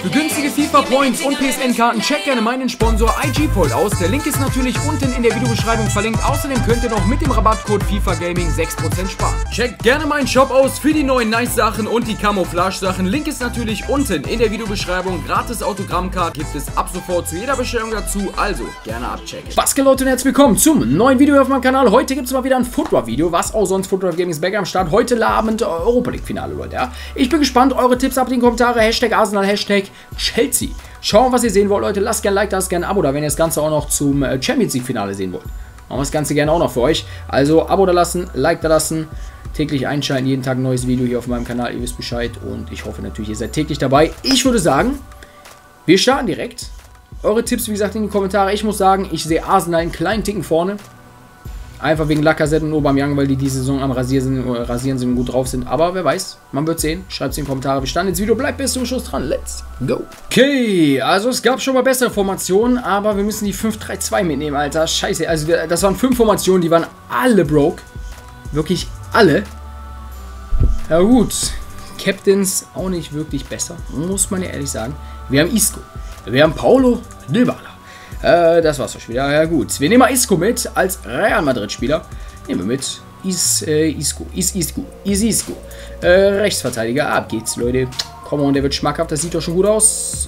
Für günstige FIFA Points und PSN-Karten checkt gerne meinen Sponsor IGPoint aus. Der Link ist natürlich unten in der Videobeschreibung verlinkt. Außerdem könnt ihr noch mit dem Rabattcode FIFA Gaming 6% sparen. Checkt gerne meinen Shop aus für die neuen Nice-Sachen und die Camouflage-Sachen. Link ist natürlich unten in der Videobeschreibung. Gratis Autogrammcard gibt es ab sofort zu jeder Bestellung dazu. Also gerne abchecken. Was geht, Leute, und herzlich willkommen zum neuen Video auf meinem Kanal. Heute gibt es mal wieder ein Football-Video. Was auch sonst, Football Gaming ist back am Start. Heute Abend Europa League-Finale, Leute. Ja. Ich bin gespannt. Eure Tipps ab in die Kommentare. Hashtag Arsenal, Hashtag Chelsea. Schauen, was ihr sehen wollt, Leute. Lasst gerne ein Like da, lasst gerne ein Abo da, wenn ihr das Ganze auch noch zum Champions League Finale sehen wollt. Machen wir das Ganze gerne auch noch für euch. Also Abo da lassen, Like da lassen, täglich einschalten, jeden Tag ein neues Video hier auf meinem Kanal. Ihr wisst Bescheid und ich hoffe natürlich, ihr seid täglich dabei. Ich würde sagen, wir starten direkt. Eure Tipps, wie gesagt, in die Kommentare. Ich muss sagen, ich sehe Arsenal einen kleinen Ticken vorne. Einfach wegen Lacazette und Aubameyang, weil die diese Saison am Rasieren sind und gut drauf sind. Aber wer weiß, man wird sehen. Schreibt es in die Kommentare. Wir standen ins Video. Bleibt bis zum Schluss dran. Let's go. Okay, also es gab schon mal bessere Formationen, aber wir müssen die 5-3-2 mitnehmen, Alter. Scheiße, also das waren 5 Formationen, die waren alle broke. Wirklich alle. Ja gut, Captains auch nicht wirklich besser, muss man ja ehrlich sagen. Wir haben Isco, wir haben Paulo Dybala. Das war's doch schon wieder. Ja gut. Wir nehmen mal Isco mit als Real Madrid-Spieler. Nehmen wir mit. Isco. Rechtsverteidiger. Ab geht's, Leute. Komm on, der wird schmackhaft. Das sieht doch schon gut aus.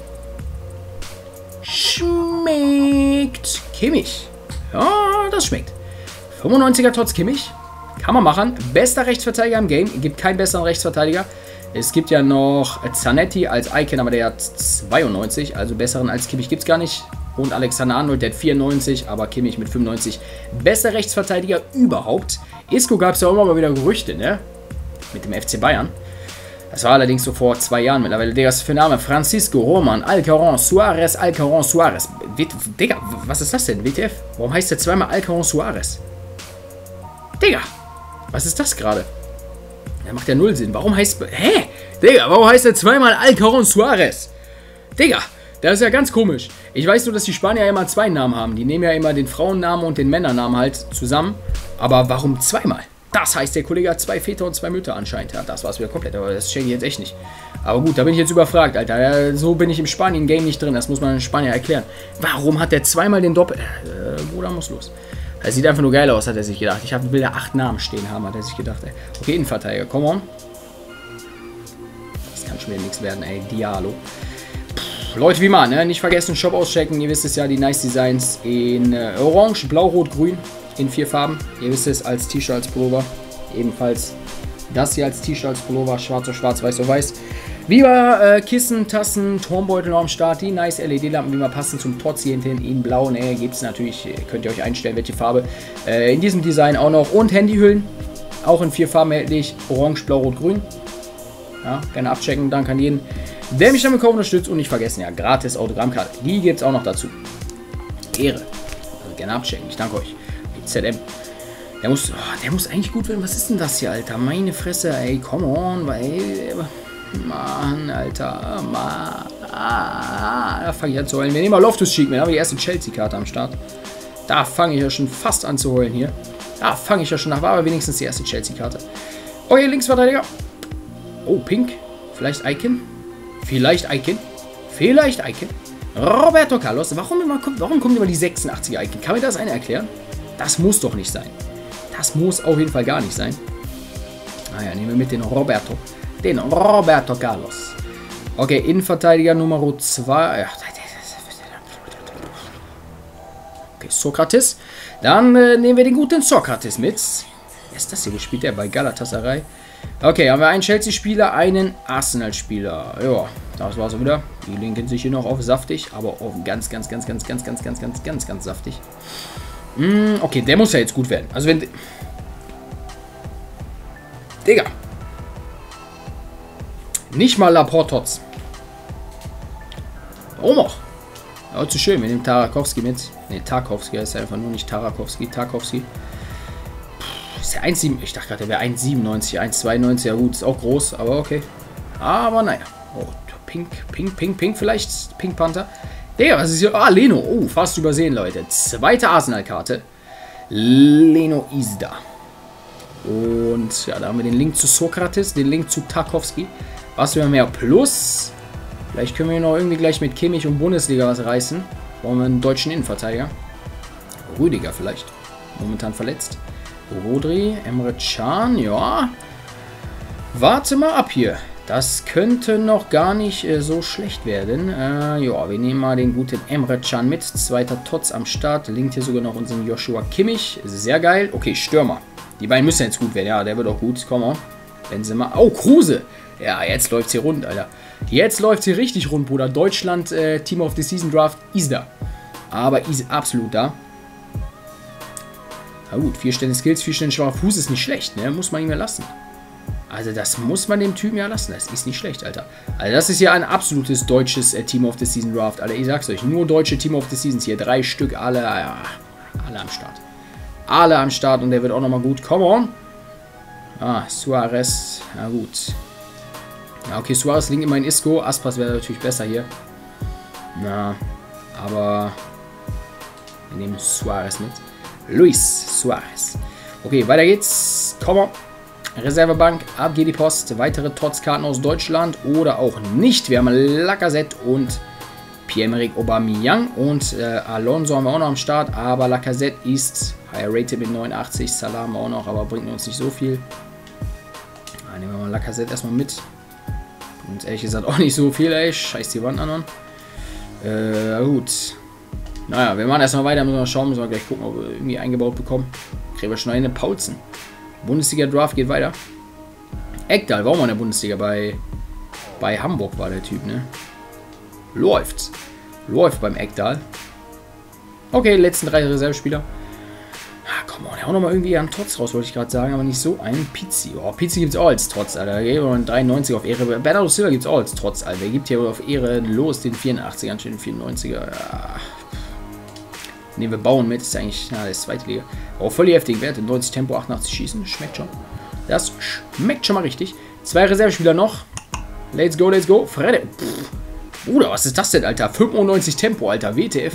Schmeckt. Kimmich. Ja, das schmeckt. 95er trotz Kimmich. Kann man machen. Bester Rechtsverteidiger im Game. Gibt keinen besseren Rechtsverteidiger. Es gibt ja noch Zanetti als Icon, aber der hat 92. Also besseren als Kimmich gibt es gar nicht. Und Alexander Arnold, der hat 94, aber Kimmich mit 95. Bester Rechtsverteidiger überhaupt. Isco gab es ja auch immer mal wieder Gerüchte, ne? Mit dem FC Bayern. Das war allerdings so vor 2 Jahren mittlerweile. Digga, was für Name? Francisco, Roman, Alcaron, Suarez. Digga, was ist das denn? WTF? Warum heißt der zweimal Alcaron Suarez? Digga, was ist das gerade? Der macht ja null Sinn. Warum heißt... Hä? Digga, warum heißt der zweimal Alcaron Suarez? Digga, das ist ja ganz komisch. Ich weiß nur, dass die Spanier ja immer 2 Namen haben. Die nehmen ja immer den Frauennamen und den Männernamen halt zusammen. Aber warum zweimal? Das heißt, der Kollege hat 2 Väter und 2 Mütter anscheinend. Ja, das war's wieder komplett. Aber das check ich jetzt echt nicht. Aber gut, da bin ich jetzt überfragt, Alter. Ja, so bin ich im Spanien-Game nicht drin. Das muss man in Spanier erklären. Warum hat der zweimal den Doppel... Bruder, muss los. Das sieht einfach nur geil aus, hat er sich gedacht. Ich will da 8 Namen stehen haben, hat er sich gedacht, ey. Okay, Innenverteidiger, come on. Das kann schon wieder nichts werden, ey. Diallo. Leute, wie mal, ne? Nicht vergessen, Shop auschecken. Ihr wisst es ja, die Nice Designs in Orange, Blau, Rot, Grün. In 4 Farben. Ihr wisst es, als T-Shirt, als Pullover. Ebenfalls das hier als T-Shirt, als Pullover. Schwarz auf schwarz, weiß auf weiß. Wie immer, Kissen, Tassen, Turmbeutel noch am Start. Die nice LED-Lampen, wie immer passen zum Trotz hier hinten in blau. Ne, gibt es natürlich. Könnt ihr euch einstellen, welche Farbe. In diesem Design auch noch. Und Handyhüllen. Auch in 4 Farben erhältlich. Orange, Blau, Rot, Grün. Ja, gerne abchecken. Danke an jeden, der mich damit unterstützt. Und nicht vergessen, ja, gratis Autogrammkarte. Die gibt es auch noch dazu. Ehre. Also gerne abchecken. Ich danke euch. Die ZM. Der muss eigentlich gut werden. Was ist denn das hier, Alter? Meine Fresse, ey. Come on, weil... Mann, Alter. Mann. Da fange ich an zu heulen. Wir nehmen mal Loftus-Cheek mit. Da haben wir die erste Chelsea-Karte am Start. Da fange ich ja schon fast an zu heulen hier. Da fange ich ja schon nach. War aber wenigstens die erste Chelsea-Karte. Okay, Linksverteidiger. Oh, Pink. Vielleicht Icon. Vielleicht Icon. Roberto Carlos. Warum kommt immer die 86er Icon? Kann mir das einer erklären? Das muss doch nicht sein. Das muss auf jeden Fall gar nicht sein. Naja, nehmen wir mit den Roberto. Den Roberto Carlos. Okay, Innenverteidiger Nummer 2. Okay, Sokrates. Dann nehmen wir den guten Sokrates mit. Wer ist das hier? Wo spielt der? Bei Galatasaray. Okay, haben wir einen Chelsea-Spieler, einen Arsenal-Spieler. Ja, das war's auch wieder. Die linken sich hier noch auf saftig, aber auf ganz saftig. Okay, der muss ja jetzt gut werden. Also wenn... Digga. Nicht mal Laporte Tots. Warum auch? Ja, zu schön. Wir nehmen Tarakowski mit. Ne, Tarkowski heißt einfach nur nicht Tarakowski. Tarkowski. Ist der 1,7. Ich dachte gerade, der wäre 1,97. 1,92. Ja gut, ist auch groß, aber okay. Aber naja. Oh, Pink vielleicht. Pink Panther. Digga, was ist hier? Ah, Leno. Oh, fast übersehen, Leute. Zweite Arsenal-Karte. Leno ist da. Und ja, da haben wir den Link zu Sokrates, den Link zu Tarkowski. Was wir mehr? Plus Vielleicht können wir noch irgendwie gleich mit Kimmich und Bundesliga was reißen. Brauchen wir einen deutschen Innenverteidiger. Rüdiger vielleicht. Momentan verletzt. Rodri, Emre Can, ja. Warte mal ab hier. Das könnte noch gar nicht so schlecht werden. Ja, wir nehmen mal den guten Emre Can mit. Zweiter Tots am Start. Linkt hier sogar noch unseren Joshua Kimmich. Sehr geil. Okay, Stürmer. Die beiden müssen jetzt gut werden. Ja, der wird auch gut. Komm mal. Benzema. Oh, Kruse. Ja, jetzt läuft es hier rund, Alter. Jetzt läuft es hier richtig rund, Bruder. Deutschland, Team of the Season Draft ist da. Aber ist absolut da. Na gut, 4 Sterne Skills, 4 Sterne schwacher Fuß ist nicht schlecht, ne? Muss man ihm ja lassen. Also das muss man dem Typen ja lassen. Das ist nicht schlecht, Alter. Also das ist ja ein absolutes deutsches Team of the Season Draft, Alter. Ich sag's euch, nur deutsche Team of the Seasons hier. 3 Stück, alle, ja, alle am Start. Alle am Start und der wird auch nochmal gut. Come on. Ah, Suarez. Na gut. Ja, okay, Suarez linkt immer in Isco. Aspas wäre natürlich besser hier. Na, aber wir nehmen Suarez mit. Luis Suarez. Okay, weiter geht's. Come on. Reservebank, ab geht die Post. Weitere Tots-Karten aus Deutschland oder auch nicht. Wir haben Lacazette und Pierre-Emerick Aubameyang und Alonso haben wir auch noch am Start, aber Lacazette ist higher rated mit 89, Salah haben wir auch noch, aber bringt uns nicht so viel. Nehmen wir mal Lacazette erstmal mit. Bringt uns ehrlich gesagt auch nicht so viel, ey. Scheiß die Wand an. Gut. Naja, wir machen erstmal weiter, müssen wir mal schauen, müssen wir gleich gucken, ob wir irgendwie eingebaut bekommen. Kriegen wir schon eine Pauzen. Bundesliga-Draft geht weiter. Ekdal war auch mal in der Bundesliga, bei Hamburg war der Typ, ne? Läuft beim Ekdal. Okay, letzten 3 Reservespieler. Ah, komm on, auch nochmal irgendwie einen Trotz raus, wollte ich gerade sagen, aber nicht so einen Pizzi. Oh, Pizzi gibt es auch als Trotz, Alter. Da geben wir einen 93 auf Ehre. Bernardo Silva gibt es auch als Trotz, Alter. Der gibt hier auf Ehre los den 84er anstatt den 94er. Ja. Ne, wir bauen mit, ist eigentlich, na, das ist zweite Liga. Aber auch völlig heftigen Wert, 90 Tempo, 88 Schießen, schmeckt schon. Das schmeckt schon mal richtig. 2 Reservespieler noch. Let's go, let's go. Fredde. Bruder, was ist das denn, Alter? 95 Tempo, Alter. WTF.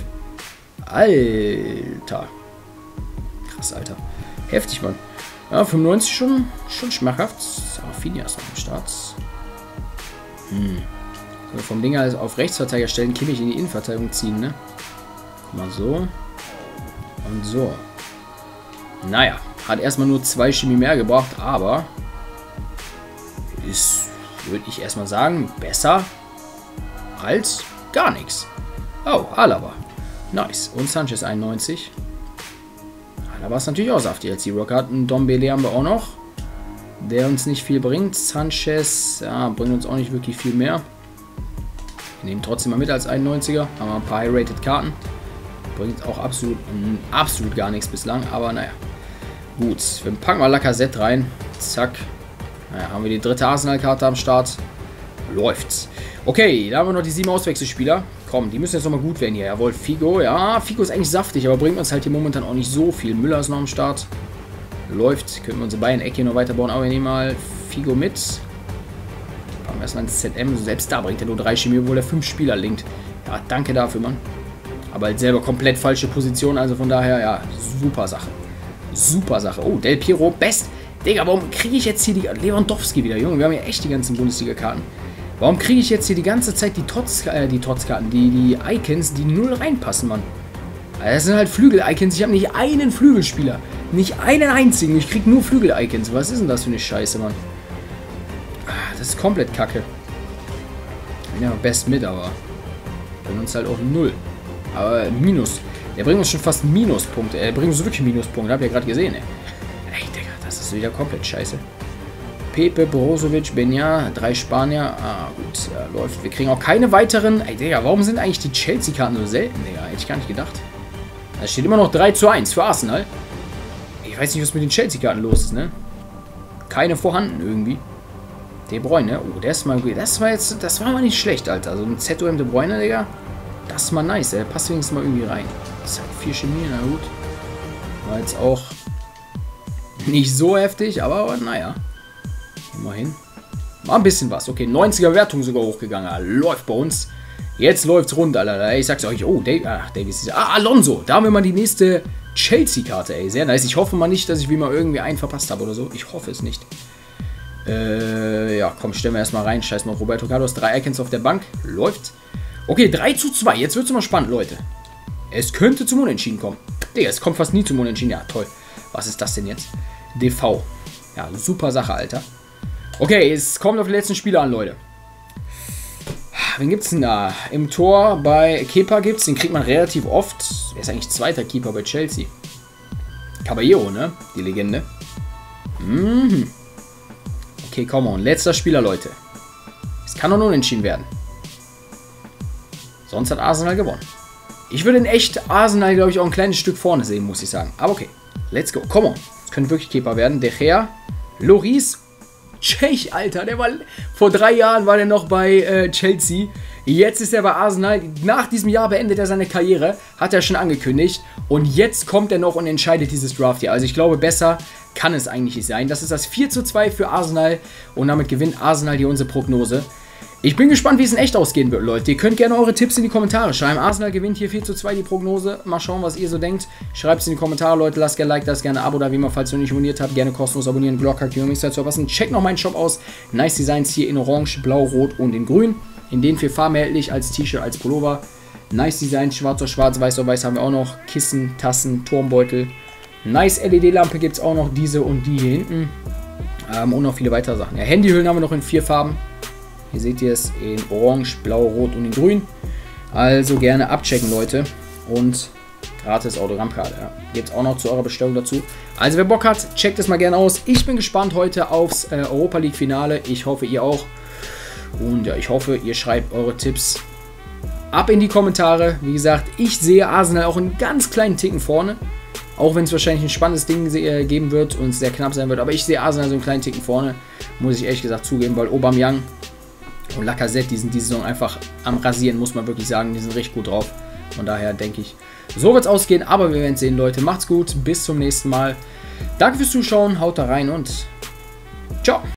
Alter. Krass, Alter. Heftig, Mann. Ja, 95 schon schmackhaft. Rafinha ist noch am Start. So, vom Ding auf Rechtsverteidiger stellen, Kimmich in die Innenverteidigung ziehen, ne? Mal so. Und so. Naja, hat erstmal nur 2 Chemie mehr gebracht, aber ist, würde ich erstmal sagen, besser als gar nichts. Oh, Alaba. Nice. Und Sanchez 91. Alaba ist natürlich auch saftig als Hero Card. Und Dombele haben wir auch noch, der uns nicht viel bringt. Sanchez, ja, bringt uns auch nicht wirklich viel mehr. Wir nehmen trotzdem mal mit als 91er. Haben wir ein paar High-Rated Karten. Bringt auch absolut gar nichts bislang, aber naja. Gut, wir packen mal Lacazette rein. Zack. Naja, haben wir die 3. Arsenal-Karte am Start. Läuft's. Okay, da haben wir noch die 7 Auswechselspieler. Komm, die müssen jetzt nochmal gut werden hier. Jawohl, Figo. Ja, Figo ist eigentlich saftig, aber bringt uns halt hier momentan auch nicht so viel. Müller ist noch am Start. Läuft. Können wir unsere beiden Ecke hier noch weiterbauen. Aber wir nehmen mal Figo mit. Packen wir erstmal ins ZM. Selbst da bringt er nur 3 Chemie, obwohl er 5 Spieler linkt. Ja, danke dafür, Mann. Aber halt selber komplett falsche Position, also von daher, ja, super Sache. Super Sache. Oh, Del Piero, best. Digga, warum kriege ich jetzt hier die Lewandowski wieder, Junge? Wir haben ja echt die ganzen Bundesliga-Karten. Warum kriege ich jetzt hier die ganze Zeit die Trotzkarten, die Icons, die null reinpassen, Mann? Also das sind halt Flügel-Icons. Ich habe nicht einen Flügelspieler. Nicht einen einzigen. Ich kriege nur Flügel-Icons. Was ist denn das für eine Scheiße, Mann? Das ist komplett kacke. Ich bin ja best mit, aber bringt uns halt auch 0. Aber Minus. Der bringt uns schon fast Minuspunkte. Er bringt uns wirklich Minuspunkte. Habt ihr gerade gesehen, ey. Ey, Digga, das ist wieder komplett scheiße. Pepe, Brozovic, Benja, 3 Spanier. Ah, gut, ja, läuft. Wir kriegen auch keine weiteren. Ey, Digga, warum sind eigentlich die Chelsea-Karten so selten, Digga? Hätte ich gar nicht gedacht. Da steht immer noch 3:1 für Arsenal. Ich weiß nicht, was mit den Chelsea-Karten los ist, ne? Keine vorhanden irgendwie. De Bruyne, oh, das war mal nicht schlecht, Alter. So ein ZOM De Bruyne, Digga. Das ist mal nice, der passt wenigstens mal irgendwie rein. Das ist halt 4 Chemie, na gut. War jetzt auch nicht so heftig, aber naja. Immerhin. Mal ein bisschen was. Okay, 90er Wertung sogar hochgegangen. Läuft bei uns. Jetzt läuft's rund, Alter. Ich sag's euch, oh, Davies ist. Ah, Alonso. Da haben wir mal die nächste Chelsea-Karte, ey. Sehr nice. Ich hoffe mal nicht, dass ich wie mal irgendwie einen verpasst habe oder so. Ich hoffe es nicht. Ja, komm, stellen wir erstmal rein. Scheiß mal, Roberto Carlos, 3 Icons auf der Bank. Läuft. Okay, 3:2. Jetzt wird es mal spannend, Leute. Es könnte zum Unentschieden kommen. Digga, es kommt fast nie zum Unentschieden. Ja, toll. Was ist das denn jetzt? DV. Ja, super Sache, Alter. Okay, es kommt auf die letzten Spiele an, Leute. Wen gibt's denn da? Im Tor bei Kepa gibt's. Den kriegt man relativ oft. Er ist eigentlich zweiter Keeper bei Chelsea. Caballero, ne? Die Legende. Mhm. Okay, come on. Letzter Spieler, Leute. Es kann noch unentschieden werden. Sonst hat Arsenal gewonnen. Ich würde in echt Arsenal, glaube ich, auch ein kleines Stück vorne sehen, muss ich sagen. Aber okay. Let's go. Come on. Es könnte wirklich Keeper werden. De Gea. Lloris. Tschech, Alter. Der war vor 3 Jahren war der noch bei Chelsea. Jetzt ist er bei Arsenal. Nach diesem Jahr beendet er seine Karriere. Hat er schon angekündigt. Und jetzt kommt er noch und entscheidet dieses Draft hier. Also ich glaube, besser kann es eigentlich nicht sein. Das ist das 4:2 für Arsenal. Und damit gewinnt Arsenal hier unsere Prognose. Ich bin gespannt, wie es in echt ausgehen wird, Leute. Ihr könnt gerne eure Tipps in die Kommentare schreiben. Arsenal gewinnt hier 4:2 die Prognose. Mal schauen, was ihr so denkt. Schreibt es in die Kommentare, Leute. Lasst gerne ein Like, lasst gerne ein Abo da, wie immer, falls ihr noch nicht abonniert habt. Gerne kostenlos abonnieren, Glocke aktivieren, um nichts zu verpassen. Checkt noch meinen Shop aus. Nice Designs hier in Orange, Blau, Rot und in Grün. In den 4 Farben erhältlich, als T-Shirt, als Pullover. Nice Designs, schwarz auf schwarz, weiß auf weiß haben wir auch noch. Kissen, Tassen, Turmbeutel. Nice LED-Lampe gibt es auch noch, diese und die hier hinten. Und noch viele weitere Sachen. Ja, Handyhüllen haben wir noch in 4 Farben. Hier seht ihr es in Orange, Blau, Rot und in Grün. Also gerne abchecken, Leute. Und gratis Autogrammkarte. Ja. Gibt es auch noch zu eurer Bestellung dazu. Also wer Bock hat, checkt es mal gerne aus. Ich bin gespannt heute aufs Europa League Finale. Ich hoffe, ihr auch. Und ja, ich hoffe, ihr schreibt eure Tipps ab in die Kommentare. Wie gesagt, ich sehe Arsenal auch einen ganz kleinen Ticken vorne. Auch wenn es wahrscheinlich ein spannendes Ding geben wird und es sehr knapp sein wird. Aber ich sehe Arsenal so einen kleinen Ticken vorne. Muss ich ehrlich gesagt zugeben, weil Aubameyang und Lacazette, die sind diese Saison einfach am Rasieren, muss man wirklich sagen. Die sind richtig gut drauf. Von daher denke ich, so wird es ausgehen. Aber wir werden es sehen, Leute. Macht's gut. Bis zum nächsten Mal. Danke fürs Zuschauen. Haut da rein und ciao.